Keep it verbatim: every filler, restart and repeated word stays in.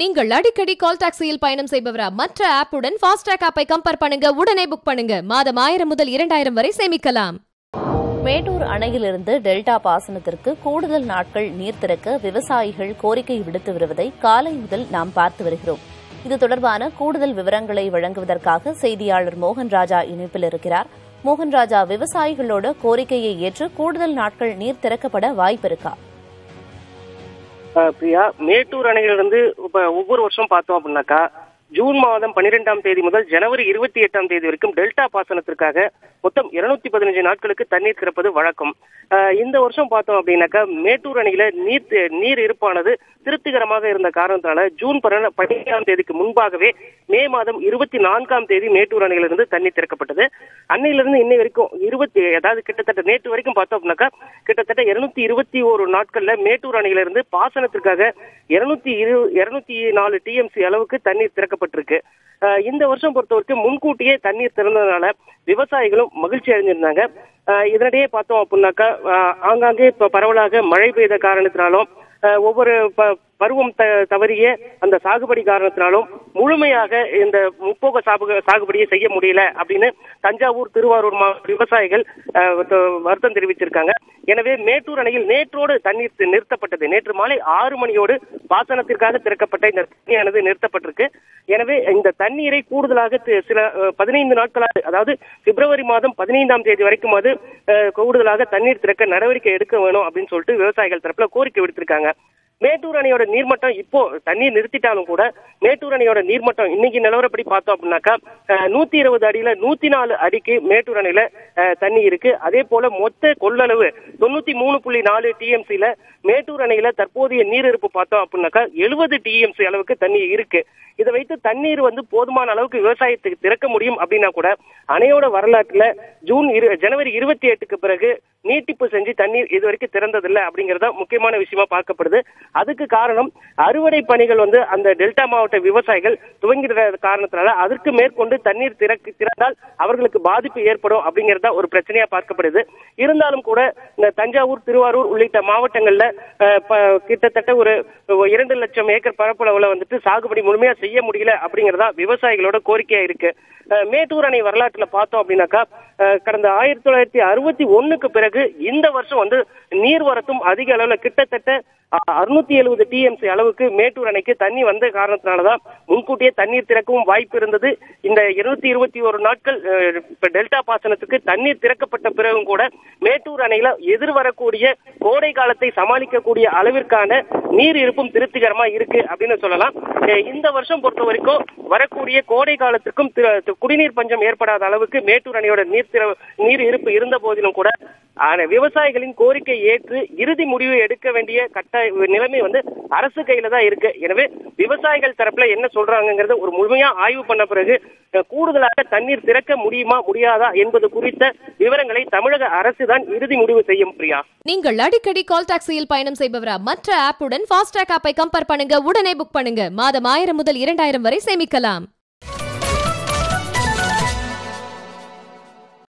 நீங்கள் அடிக்கடி கால் டாக்ஸியில் பயணம் செய்பவரா? மற்ற ஆப்புடன் ஃபாஸ்டாக் ஆப்பை கம்பேர் பண்ணுங்க, உடனே புக் பண்ணுங்க. மாதம் ஆயிரம் முதல் இரண்டாயிரம் வரை சேமிக்கலாம். மேட்டூர் அணையிலிருந்து டெல்டா பாசனத்திற்கு கூடுதல் நாட்கள் நீர் திறக்க விவசாயிகள் கோரிக்கை விடுத்து வருவதை காலை முதல் நாம் பார்த்து வருகிறோம். இது தொடர்பான கூடுதல் விவரங்களை வழங்குவதற்காக செய்தியாளர் மோகன் ராஜா இணைப்பில் இருக்கிறார். மோகன் ராஜா, விவசாயிகளோட கோரிக்கையை ஏற்று கூடுதல் நாட்கள் நீர் திறக்கப்பட வாய்ப்பு இருக்கா? பிரியா, மேட்டூர் அணையிலிருந்து இப்ப ஒவ்வொரு வருஷம் பார்த்தோம் அப்படின்னாக்கா ஜூன் மாதம் பன்னிரெண்டாம் தேதி முதல் ஜனவரி இருபத்தி எட்டாம் தேதி வரைக்கும் டெல்டா பாசனத்திற்காக மொத்தம் இருநூத்தி பதினஞ்சு நாட்களுக்கு தண்ணீர் திறப்பது வழக்கம். இந்த வருஷம் பார்த்தோம் அப்படின்னாக்கா மேட்டூர் அணையில நீர் நீர் இருப்பானது திருப்திகரமாக இருந்த காரணத்தினால ஜூன் பதினேழாம் தேதிக்கு முன்பாகவே மே மாதம் இருபத்தி நான்காம் தேதி மேட்டூர் அணையிலிருந்து தண்ணீர் திறக்கப்பட்டது. அன்னையிலிருந்து இன்னை வரைக்கும் இருபத்தி அதாவது கிட்டத்தட்ட நேற்று வரைக்கும் பார்த்தோம் அப்படின்னாக்கா கிட்டத்தட்ட இருநூத்தி இருபத்தி ஒரு நாட்கள்ல மேட்டூர் அணையிலிருந்து பாசனத்திற்காக இருநூத்தி இரு இருநூத்தி நாலு டிஎம்சி அளவுக்கு தண்ணீர் திறக்கப்பட்டிருக்கு. இந்த வருஷம் பொறுத்தவரைக்கும் முன்கூட்டியே தண்ணீர் திறந்ததுனால விவசாயிகளும் மகிழ்ச்சி அடைஞ்சிருந்தாங்க. இதனிடையே பார்த்தோம் அப்படின்னாக்கா ஆங்காங்கே இப்ப பரவலாக மழை பெய்த காரணத்தினாலும் ஒவ்வொரு பருவம் தவறிய அந்த சாகுபடி காரணத்தினாலும் முழுமையாக இந்த முப்போக சாகுபடியை செய்ய முடியல அப்படின்னு தஞ்சாவூர், திருவாரூர் விவசாயிகள் வருத்தம் தெரிவித்திருக்காங்க. எனவே மேட்டூர் அணையில் நேற்றோடு தண்ணீர் நிறுத்தப்பட்டது. நேற்று மாலை ஆறு மணியோடு பாசனத்திற்காக திறக்கப்பட்ட இந்த தண்ணியானது நிறுத்தப்பட்டிருக்கு. எனவே இந்த தண்ணீரை கூடுதலாக சில பதினைந்து நாட்களாக, அதாவது பிப்ரவரி மாதம் பதினைந்தாம் தேதி வரைக்கும் அது கூடுதலாக தண்ணீர் திறக்க நடவடிக்கை எடுக்க வேணும் அப்படின்னு சொல்லிட்டு விவசாயிகள் தரப்புல கோரிக்கை விடுத்திருக்காங்க. மேட்டூர் அணையோட நீர்மட்டம் இப்போ தண்ணீர் நிறுத்திட்டாலும் கூட மேட்டூர் அணையோட நீர்மட்டம் இன்னைக்கு நிலவரப்படி பார்த்தோம் அப்படின்னாக்கா நூத்தி இருபது அடியில நூத்தி நாலு அடிக்கு மேட்டூர் அணையில தண்ணி இருக்கு. அதே போல மொத்த கொள்ளளவு தொண்ணூத்தி மூணு புள்ளி நாலு டிஎம்சில மேட்டூர் அணையில தற்போதைய நீர் இருப்பு பார்த்தோம் அப்படின்னாக்கா எழுபது டிஎம்சி அளவுக்கு தண்ணி இருக்கு. இதை வைத்து தண்ணீர் வந்து போதுமான அளவுக்கு விவசாயத்துக்கு திறக்க முடியும் அப்படின்னா கூட அணையோட வரலாற்றுல ஜூன் ஜனவரி இருபத்தி எட்டுக்கு பிறகு நீட்டிப்பு செஞ்சு தண்ணீர் இது வரைக்கும் திறந்ததில்லை அப்படிங்கறத முக்கியமான விஷயமா பார்க்கப்படுது. அதுக்கு காரணம் அறுவடை பணிகள் வந்து அந்த டெல்டா மாவட்ட விவசாயிகள் துவங்கிற காரணத்தினால அதற்கு மேற்கொண்டு தண்ணீர் திறக்க திறந்தால் அவர்களுக்கு பாதிப்பு ஏற்படும் அப்படிங்கறத ஒரு பிரச்சனையா பார்க்கப்படுது. இருந்தாலும் கூட இந்த தஞ்சாவூர், திருவாரூர் உள்ளிட்ட மாவட்டங்கள்ல கிட்டத்தட்ட ஒரு இரண்டு லட்சம் ஏக்கர் பரப்பளவுல வந்துட்டு சாகுபடி முழுமையா செய்ய முடியல அப்படிங்கறதா விவசாயிகளோட கோரிக்கையா இருக்கு. மேட்டூர் அணை வரலாற்றுல பார்த்தோம் அப்படின்னாக்கா கடந்த ஆயிரத்தி தொள்ளாயிரத்தி அறுபத்தி ஒண்ணுக்கு பிறகு இந்த வருஷம் வந்து நீர்வரத்தும் அதிக அளவுல கிட்டத்தட்ட அறுநூத்தி எழுபது டிஎம்சி அளவுக்கு மேட்டூர் அணைக்கு தண்ணி வந்த காரணத்தினாலதான் முன்கூட்டியே தண்ணீர் திறக்கவும் வாய்ப்பு இருந்தது. இந்த இருநூத்தி இருபத்தி ஒரு நாட்கள் டெல்டா பாசனத்துக்கு தண்ணீர் திறக்கப்பட்ட பிறகும் கூட மேட்டூர் அணையில எதிர்வரக்கூடிய கோடை காலத்தை சமாளிக்கக்கூடிய அளவிற்கான நீர் இருப்பும் திருப்திகரமா இருக்கு அப்படின்னு சொல்லலாம். இந்த வருஷம் பொறுத்த வரைக்கும் வரக்கூடிய கோடை காலத்திற்கும் குடிநீர் பஞ்சம் ஏற்படாத அளவுக்கு மேட்டூர் அணையோட நீர் நீர் இருப்பு இருந்த போதிலும் கூட விவசாயிகளின் கோரிக்கை ஏற்று இறுதி முடிவு எடுக்க வேண்டிய கட்ட நிலைமை வந்து அரசு கையில தான் இருக்கு. எனவே விவசாயிகள் தரப்புல என்ன சொல்றாங்கிறது ஒரு முழுமையா ஆய்வு பண்ண பிறகு கூடுதலாக தண்ணீர் திறக்க முடியுமா முடியாதா என்பது குறித்த விவரங்களை தமிழக அரசு தான் இறுதி முடிவு செய்யும். பிரியா, நீங்கள் அடிக்கடி கால் டாக்ஸியில் பயணம் செய்பவரா? மற்ற ஆப்புடன் ஃபாஸ்டாக் ஆப்பை கம்பேர் பண்ணுங்க, உடனே புக் பண்ணுங்க. மாதம் ஆயிரம் முதல் இரண்டாயிரம் வரை சேமிக்கலாம்.